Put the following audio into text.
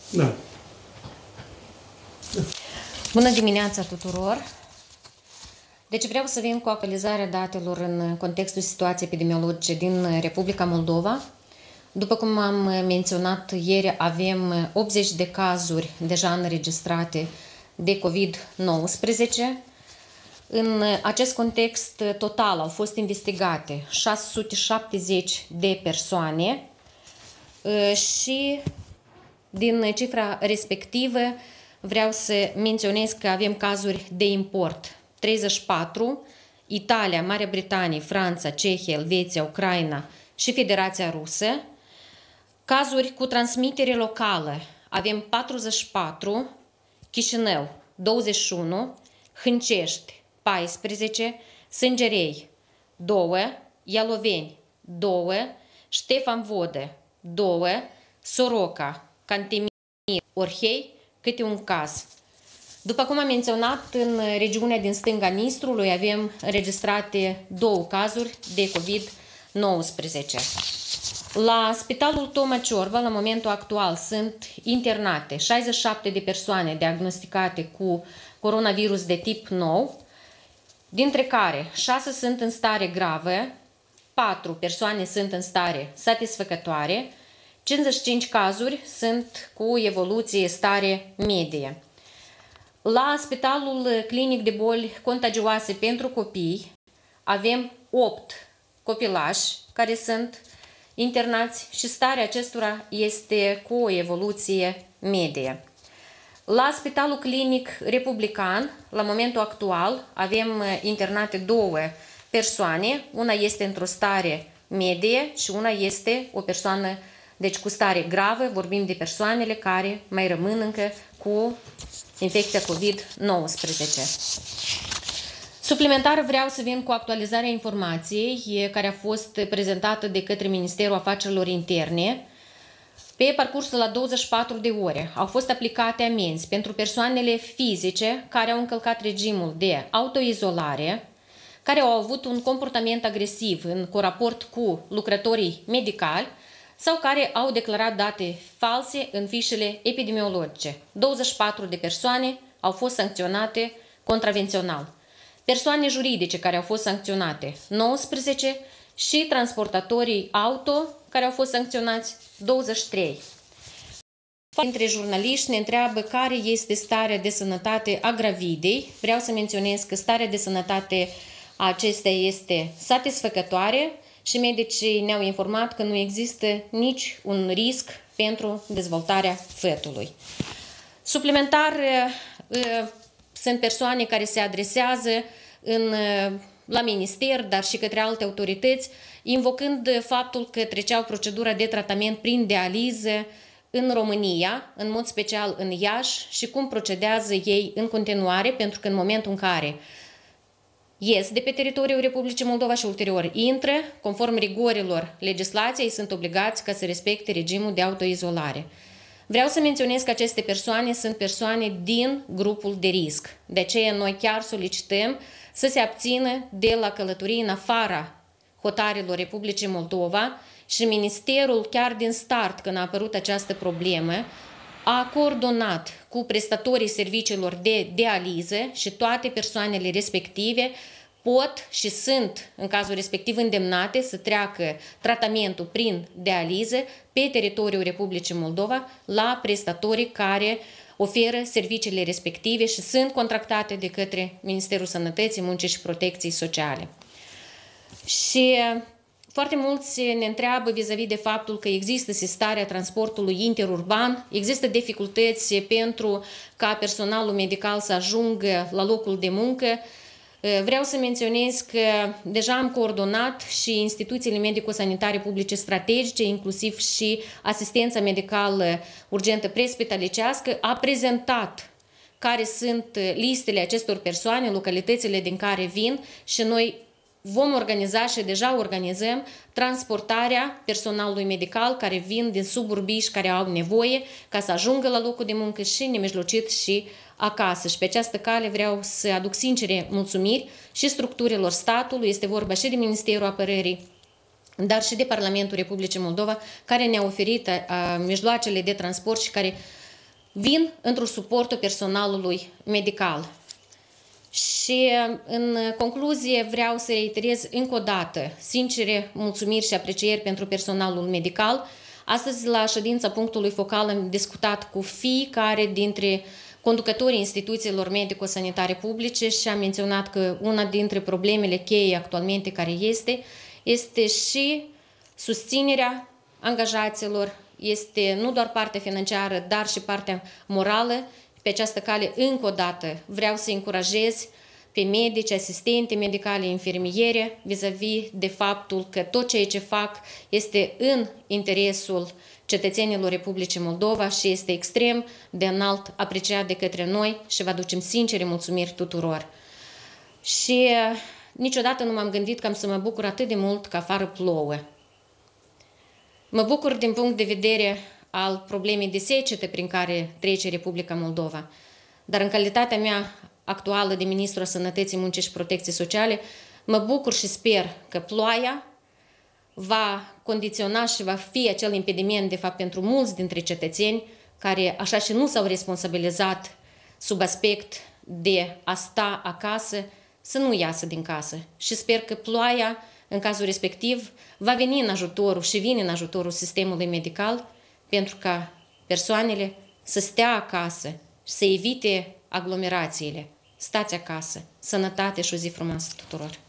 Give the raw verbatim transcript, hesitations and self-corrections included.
Da. Bună dimineața tuturor! Deci vreau să vin cu actualizarea datelor în contextul situației epidemiologice din Republica Moldova. După cum am menționat ieri, avem optzeci de cazuri deja înregistrate de COVID nouăsprezece. În acest context total au fost investigate șase sute șaptezeci de persoane și din cifra respectivă vreau să menționez că avem cazuri de import treizeci și patru, Italia, Marea Britanie, Franța, Cehia, Elveția, Ucraina și Federația Rusă. Cazuri cu transmitere locală avem patruzeci și patru, Chișinău douăzeci și unu, Hâncești paisprezece, Sângerei doi, Ialoveni doi, Ștefan Vodă doi, Soroca, Cantemir, Orhei, câte un caz. După cum am menționat, în regiunea din stânga Nistrului avem înregistrate două cazuri de COVID nouăsprezece. La Spitalul Toma Ciorba, la momentul actual, sunt internate șaizeci și șapte de persoane diagnosticate cu coronavirus de tip nou, dintre care șase sunt în stare gravă, patru persoane sunt în stare satisfăcătoare, cincizeci și cinci cazuri sunt cu evoluție stare medie. La Spitalul Clinic de Boli Contagioase pentru Copii avem opt copilași care sunt internați și starea acestora este cu o evoluție medie. La Spitalul Clinic Republican, la momentul actual, avem internate două persoane, una este într-o stare medie și una este o persoană deci cu stare gravă, vorbim de persoanele care mai rămân încă cu infecția COVID nouăsprezece. Suplimentar vreau să vin cu actualizarea informației care a fost prezentată de către Ministerul Afacerilor Interne. Pe parcursul la douăzeci și patru de ore au fost aplicate amenzi pentru persoanele fizice care au încălcat regimul de autoizolare, care au avut un comportament agresiv în coraport cu lucrătorii medicali sau care au declarat date false în fișele epidemiologice. douăzeci și patru de persoane au fost sancționate contravențional. Persoane juridice care au fost sancționate nouăsprezece și transportatorii auto care au fost sancționați douăzeci și trei. Dintre jurnaliști ne întreabă care este starea de sănătate a gravidei. Vreau să menționez că starea de sănătate a acesteia este satisfăcătoare și medicii ne-au informat că nu există nici un risc pentru dezvoltarea fetului. Suplimentar, sunt persoane care se adresează în, la minister, dar și către alte autorități, invocând faptul că treceau procedura de tratament prin dializă în România, în mod special în Iași, și cum procedează ei în continuare, pentru că în momentul în care ies de pe teritoriul Republicii Moldova și ulterior intră, conform rigorilor legislației, sunt obligați ca să respecte regimul de autoizolare. Vreau să menționez că aceste persoane sunt persoane din grupul de risc. De aceea noi chiar solicităm să se abțină de la călătorii în afara hotarelor Republicii Moldova și Ministerul, chiar din start, când a apărut această problemă, a coordonat cu prestatorii serviciilor de dializă și toate persoanele respective pot și sunt, în cazul respectiv, îndemnate să treacă tratamentul prin dializă pe teritoriul Republicii Moldova la prestatorii care oferă serviciile respective și sunt contractate de către Ministerul Sănătății, Muncii și Protecției Sociale. Și foarte mulți ne întreabă vis-a-vis de faptul că există sistarea transportului interurban, există dificultăți pentru ca personalul medical să ajungă la locul de muncă. Vreau să menționez că deja am coordonat și instituțiile medico-sanitare publice strategice, inclusiv și asistența medicală urgentă prespitalicească, a prezentat care sunt listele acestor persoane, localitățile din care vin și noi vom organiza și deja organizăm transportarea personalului medical care vin din suburbii și care au nevoie ca să ajungă la locul de muncă și nemijlocit și acasă. Și pe această cale vreau să aduc sincere mulțumiri și structurilor statului, este vorba și de Ministerul Apărării, dar și de Parlamentul Republicii Moldova, care ne-a oferit uh, mijloacele de transport și care vin într-un suportul personalului medical. Și în concluzie vreau să reiterez încă o dată sincere mulțumiri și aprecieri pentru personalul medical. Astăzi la ședința punctului focal am discutat cu fiecare dintre conducătorii instituțiilor medico-sanitare publice și am menționat că una dintre problemele cheie actualmente care este, este și susținerea angajaților, este nu doar partea financiară, dar și partea morală. Pe această cale, încă o dată, vreau să încurajez pe medici, asistente medicale, infirmiere, vis-a-vis de faptul că tot ceea ce fac este în interesul cetățenilor Republicii Moldova și este extrem de înalt apreciat de către noi și vă aducem sincere mulțumiri tuturor. Și niciodată nu m-am gândit că am să mă bucur atât de mult că afară plouă. Mă bucur din punct de vedere al problemei de secetă prin care trece Republica Moldova. Dar în calitatea mea actuală de Ministru a Sănătății, Muncii și Protecției Sociale, mă bucur și sper că ploaia va condiționa și va fi acel impediment, de fapt, pentru mulți dintre cetățeni care așa și nu s-au responsabilizat sub aspect de a sta acasă, să nu iasă din casă. Și sper că ploaia, în cazul respectiv, va veni în ajutorul și vine în ajutorul sistemului medical pentru ca persoanele să stea acasă și să evite aglomerațiile. Stați acasă. Sănătate și o zi frumoasă tuturor!